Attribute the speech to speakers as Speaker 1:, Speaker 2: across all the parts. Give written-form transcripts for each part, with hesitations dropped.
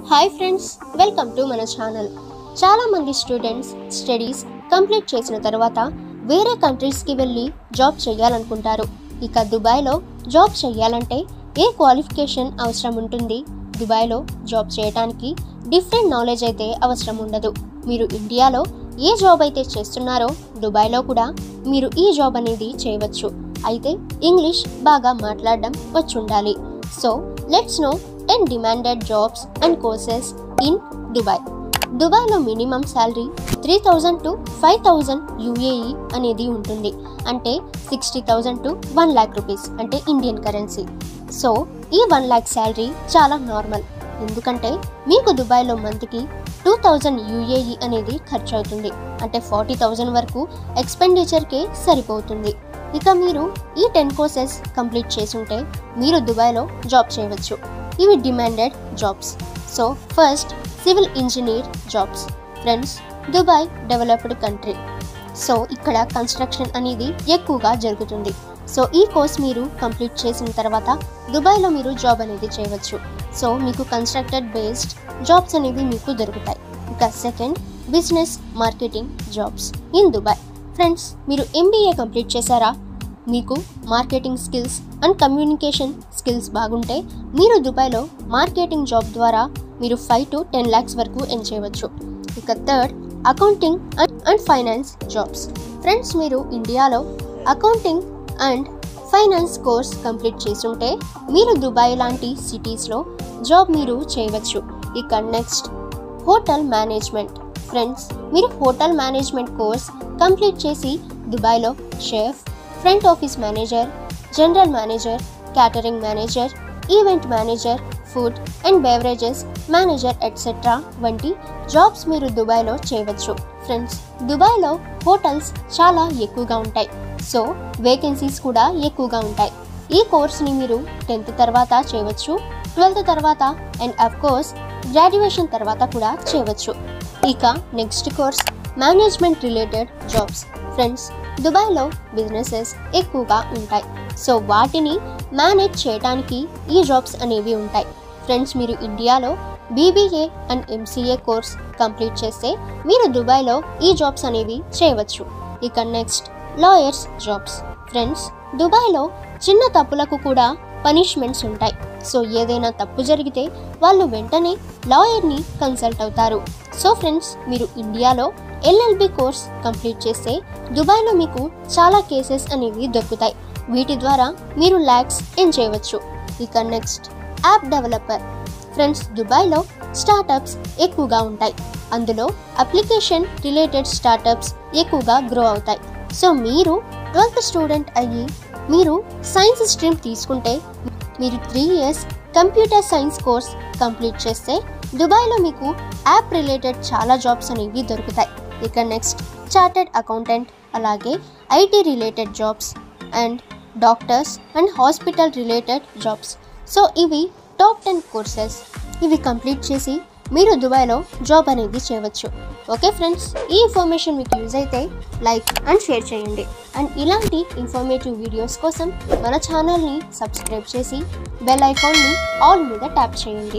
Speaker 1: Hi friends, welcome to మన channel. చాలా మంది స్టూడెంట్స్ స్టడీస్ కంప్లీట్ చేసిన తర్వాత వేరే కంట్రీస్కి వెళ్ళి జాబ్ చేయాలనుకుంటారు. ఇక దుబాయ్లో జాబ్ చేయాలంటే ఏ క్వాలిఫికేషన్ అవసరం ఉంటుంది? దుబాయ్లో జాబ్ చేయడానికి డిఫరెంట్ నాలెడ్జ్ అయితే అవసరం ఉండదు. మీరు ఇండియాలో ఏ జాబ్ అయితే చేస్తున్నారో దుబాయ్లో కూడా మీరు ఈ జాబ్ అనేది చేయవచ్చు. అయితే ఇంగ్లీష్ బాగా మాట్లాడడం వచ్చుండాలి. So let's know 10 demanded jobs and courses in Dubai. దుబాయ్లో మినిమం శాలరీ 3000 to 5000 UAE అనేది ఉంటుంది. అంటే 60,000 to 1 lakh రూపీస్ అంటే ఇండియన్ కరెన్సీ. సో ఈ 1 lakh శాలరీ చాలా నార్మల్. ఎందుకంటే మీకు దుబాయ్లో మంత్కి 2000 UAE అనేది ఖర్చు అవుతుంది. అంటే 40,000 వరకు ఎక్స్పెండిచర్కే సరిపోతుంది. ఇక మీరు ఈ 10 కోర్సెస్ కంప్లీట్ చేసుంటే మీరు దుబాయ్లో జాబ్ చేయవచ్చు. ఇవి demanded jobs. So first civil engineer jobs. Friends, Dubai developed country. So ఇక్కడ కన్స్ట్రక్షన్ అనేది ఎక్కువగా జరుగుతుంది. సో ఈ కోర్స్ మీరు కంప్లీట్ చేసిన తర్వాత దుబాయ్లో మీరు జాబ్ అనేది చేయవచ్చు. సో మీకు కన్స్ట్రక్టెడ్ బేస్డ్ జాబ్స్ అనేవి మీకు దొరుకుతాయి. ఇక second business marketing jobs in Dubai. Friends, మీరు MBA కంప్లీట్ చేశారా? మీకు marketing skills and communication skills బాగుంటే మీరు దుబాయ్లో మార్కెటింగ్ జాబ్ ద్వారా మీరు 5 to 10 lakhs వరకు ఎర్న్ చేయవచ్చు. ఇక third accounting and finance jobs. Friends, మీరు ఇండియాలో accounting and finance course complete చేసుంటే మీరు దుబాయ్ లాంటి సిటీస్లో జాబ్ మీరు చేయవచ్చు. ఇక నెక్స్ట్ హోటల్ మేనేజ్మెంట్. ఫ్రెండ్స్, మీరు హోటల్ మేనేజ్మెంట్ కోర్స్ కంప్లీట్ చేసి దుబాయ్లో chef, front office manager, general manager, catering manager, event manager, food and beverages manager etcetera వంటి జాబ్స్ మీరు దుబాయ్లో చేయవచ్చు. ఫ్రెండ్స్, దుబాయ్లో హోటల్స్ చాలా ఎక్కువగా ఉంటాయి. సో వేకెన్సీస్ కూడా ఎక్కువగా ఉంటాయి. ఈ కోర్స్ని మీరు 10th తర్వాత చేయవచ్చు, 12th తర్వాత అండ్ అఫ్ కోర్స్ గ్రాడ్యుయేషన్ తర్వాత కూడా చేయవచ్చు. ఇక next course management related jobs. Friends, దుబాయ్లో బిజినెసెస్ ఎక్కువగా ఉంటాయి. సో వాటిని మేనేజ్ చేయడానికి ఈ జాబ్స్ అనేవి ఉంటాయి. ఫ్రెండ్స్, మీరు ఇండియాలో BBA and MCA course complete చేస్తే మీరు దుబాయ్లో ఈ జాబ్స్ అనేవి చేయవచ్చు. ఇక నెక్స్ట్ లాయర్స్ జాబ్స్. ఫ్రెండ్స్, దుబాయ్లో చిన్న తప్పులకు కూడా పనిష్మెంట్స్ ఉంటాయి. సో ఏదైనా తప్పు జరిగితే వాళ్ళు వెంటనే లాయర్ని కన్సల్ట్ అవుతారు. సో ఫ్రెండ్స్, మీరు ఇండియాలో LLB కోర్స్ కంప్లీట్ చేస్తే దుబాయ్లో మీకు చాలా కేసెస్ అనేవి దొరుకుతాయి. వీటి ద్వారా మీరు ల్యాక్స్ ఎర్న్ చేయవచ్చు. ఇక నెక్స్ట్ యాప్ డెవలపర్. ఫ్రెండ్స్, దుబాయ్లో స్టార్టప్స్ ఎక్కువగా ఉంటాయి. అందులో అప్లికేషన్ రిలేటెడ్ స్టార్టప్స్ ఎక్కువగా గ్రో అవుతాయి. సో మీరు 12th స్టూడెంట్ అయ్యి మీరు సైన్స్ స్ట్రీమ్ తీసుకుంటే మీరు 3 years computer science course complete చేస్తే దుబాయ్లో మీకు యాప్ రిలేటెడ్ చాలా జాబ్స్ అనేవి దొరుకుతాయి. ఇక నెక్స్ట్ చార్టెడ్ అకౌంటెంట్, అలాగే IT related jobs and doctors and hospital related jobs. So ఇవి టాప్ 10 కోర్సెస్. ఇవి కంప్లీట్ చేసి మీరు దుబాయ్లో జాబ్ అనేది చేయవచ్చు. ఓకే ఫ్రెండ్స్, ఈ ఇన్ఫర్మేషన్ మీకు యూజ్ అయితే లైక్ అండ్ షేర్ చేయండి. అండ్ ఇలాంటి ఇన్ఫర్మేటివ్ వీడియోస్ కోసం మన ఛానల్ని సబ్స్క్రైబ్ చేసి బెల్ ఐకాన్ని ఆల్ మీద ట్యాప్ చేయండి.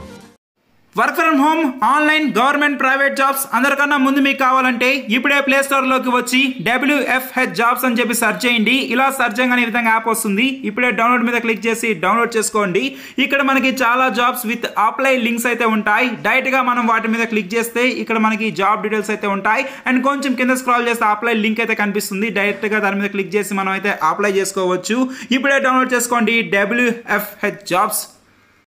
Speaker 2: Work from home, online, government, private jobs అందరికన్నా ముందు మీకు కావాలంటే ఇప్పుడే ప్లే స్టోర్లోకి వచ్చి WFH జాబ్స్ అని చెప్పి సెర్చ్ చేయండి. ఇలా సెర్చ్ చేయగానే ఈ విధంగా యాప్ వస్తుంది. ఇప్పుడే డౌన్లోడ్ మీద క్లిక్ చేసి డౌన్లోడ్ చేసుకోండి. ఇక్కడ మనకి చాలా జాబ్స్ విత్ అప్లై లింక్స్ అయితే ఉంటాయి. డైరెక్ట్గా మనం వాటి మీద క్లిక్ చేస్తే ఇక్కడ మనకి జాబ్ డీటెయిల్స్ అయితే ఉంటాయి. అండ్ కొంచెం కింద స్క్రాల్ చేస్తే అప్లై లింక్ అయితే కనిపిస్తుంది. డైరెక్ట్గా దాని మీద క్లిక్ చేసి మనం అయితే అప్లై చేసుకోవచ్చు. ఇప్పుడే డౌన్లోడ్ చేసుకోండి WFH జాబ్స్.